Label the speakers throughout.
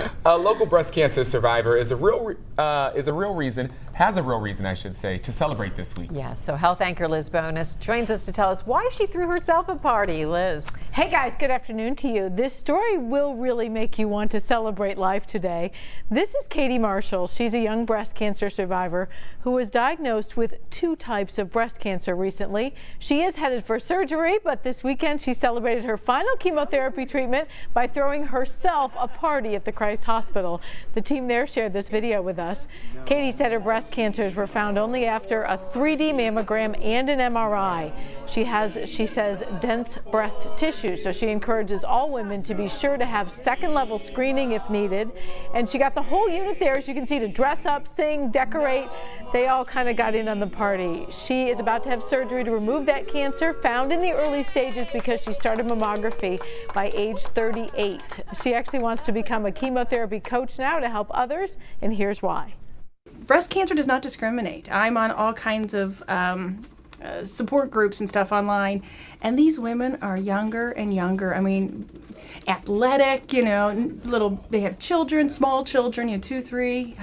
Speaker 1: A local breast cancer survivor has a real reason, I should say, to celebrate this week.
Speaker 2: Yeah, so health anchor Liz Bonus joins us to tell us why she threw herself a party. Liz.
Speaker 3: Hey guys, good afternoon to you. This story will really make you want to celebrate life today. This is Katie Marshall. She's a young breast cancer survivor who was diagnosed with 2 types of breast cancer recently. She is headed for surgery, but this weekend she celebrated her final chemotherapy treatment by throwing herself a party at the Christ Hospital. The team there shared this video with us. Katie said her breast cancers were found only after a 3D mammogram and an MRI. She says, dense breast tissue, so she encourages all women to be sure to have second-level screening if needed. And she got the whole unit there, as you can see, to dress up, sing, decorate. They all kind of got in on the party. She is about to have surgery to remove that cancer, found in the early stages because she started mammography by age 38. She actually wants to become a chemotherapy coach now to help others, and here's why.
Speaker 4: Breast cancer does not discriminate. I'm on all kinds of support groups and stuff online, and these women are younger and younger. I mean, athletic, you know, they have children, small children, you know, 2, 3.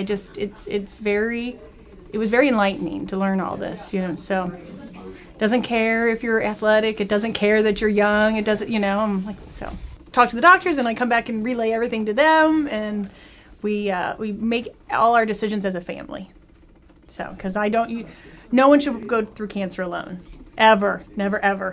Speaker 4: It was very enlightening to learn all this, you know. So, doesn't care if you're athletic, it doesn't care that you're young, it doesn't, you know. I'm like, so talk to the doctors, and I come back and relay everything to them, and we make all our decisions as a family. So, because no one should go through cancer alone, ever, never, ever.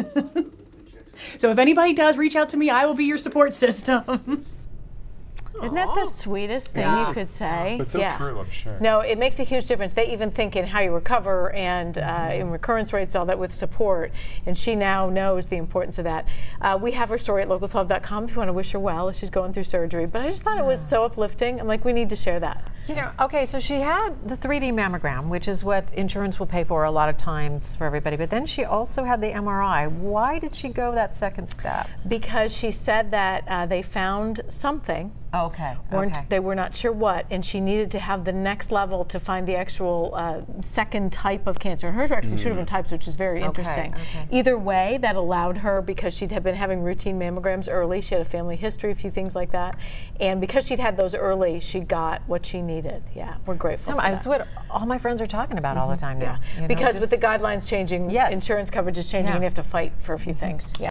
Speaker 4: So if anybody does reach out to me, I will be your support system.
Speaker 3: Isn't that the sweetest thing you could say?
Speaker 1: But so true, I'm sure.
Speaker 3: No, it makes a huge difference. They even think in how you recover and in recurrence rates, all that with support. And she now knows the importance of that. We have her story at local12.com if you want to wish her well as she's going through surgery. But I just thought it was so uplifting. I'm like, we need to share that.
Speaker 2: You know, okay, so she had the 3D mammogram, which is what insurance will pay for a lot of times for everybody. But then she also had the MRI. Why did she go that second step?
Speaker 3: Because she said that they found something.
Speaker 2: Okay.
Speaker 3: They were not sure what, and she needed to have the next level to find the actual second type of cancer. And hers were actually 2 different types, which is very interesting. Either way, that allowed her, because she'd have been having routine mammograms early, she had a family history, a few things like that, and because she'd had those early, she got what she needed. Yeah, we're grateful for that.
Speaker 2: That's what all my friends are talking about all the time now.
Speaker 3: Yeah.
Speaker 2: You know,
Speaker 3: because with the guidelines changing, insurance coverage is changing, and you have to fight for a few things. Yeah.